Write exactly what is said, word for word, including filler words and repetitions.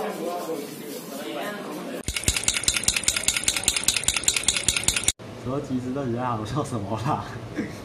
说其实都你在好笑什么啦？